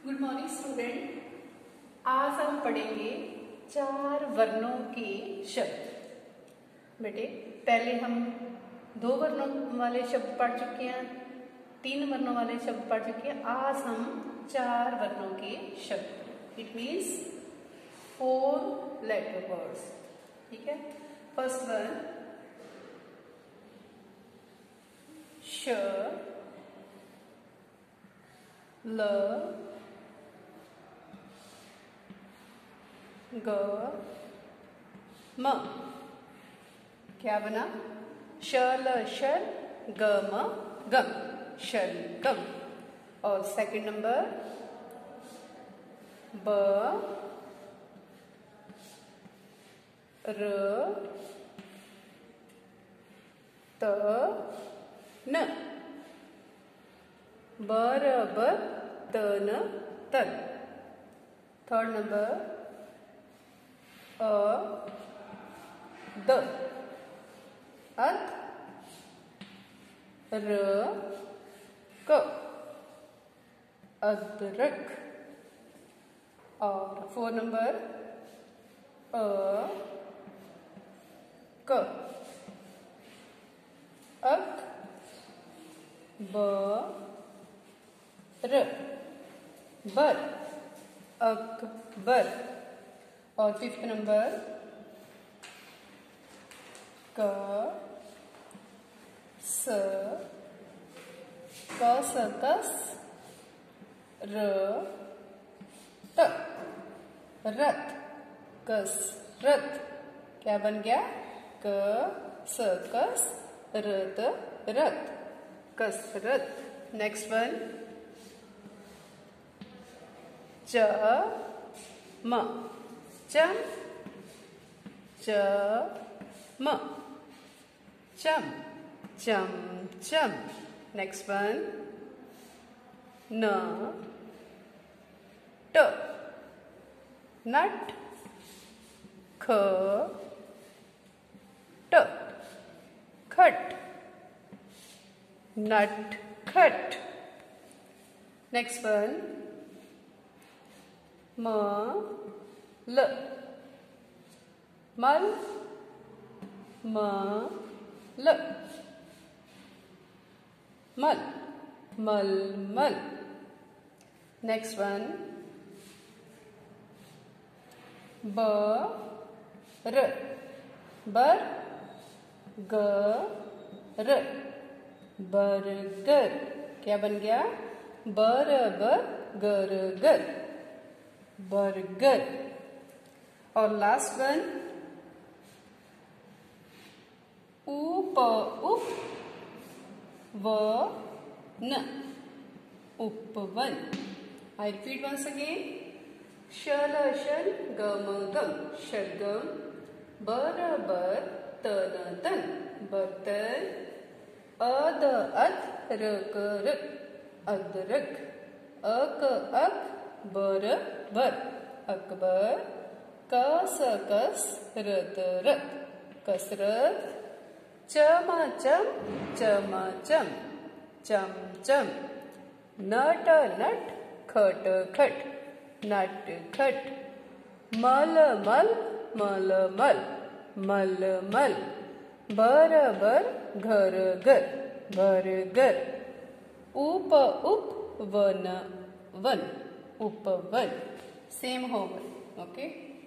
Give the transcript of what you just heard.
Good morning student. आज हम पढ़ेंगे 4 वर्णों के शब्द। बेटे पहले हम 2 वर्णों वाले शब्द पढ़ चुके हैं, 3 वर्णों वाले शब्द पढ़ चुके हैं। आज हम 4 वर्णों के शब्द, इट मीन्स 4 लेटर वर्ड्स। ठीक है। फर्स्ट वन श ल ग म। क्या बना? शल शल गम गम, शलगम। और सेकंड नंबर ब र त न, बरबर तन तन। थर्ड नंबर अ द अत र क, अदरक। और 4 नंबर अ क अक ब र बर, अकबर। और 5th नंबर क स कस र त रथ, कसरत। क्या बन गया? क स कस रत रथ, कसरत। नेक्स्ट वन च म चम च म चम चम चम। नेक्स्ट वन न ट नट ख ट खट, नट खट। नेक्स्ट वन म ल मल म ल मल, मल मल। नेक्स्ट वन ब र बर ग र बरगर। क्या बन गया? बर बर गर गर, बर्गर। और लास्ट वन उप उप व न, उपवन। I repeat once again. शल शल गम गम, शलगम। बर बर तन तन, बर्तन। अद अत रक रक, अदरक। अक अक बर बर, अकबर। कस कस रत रत, कसरत। चमाचम चमाचम, चमचम। नट नट खट खट, नट खट। मल मल मल मल, मल मल। बर बर घर घर, घर घर। उप उप वन वन, उपवन। सेम होगा। ओके।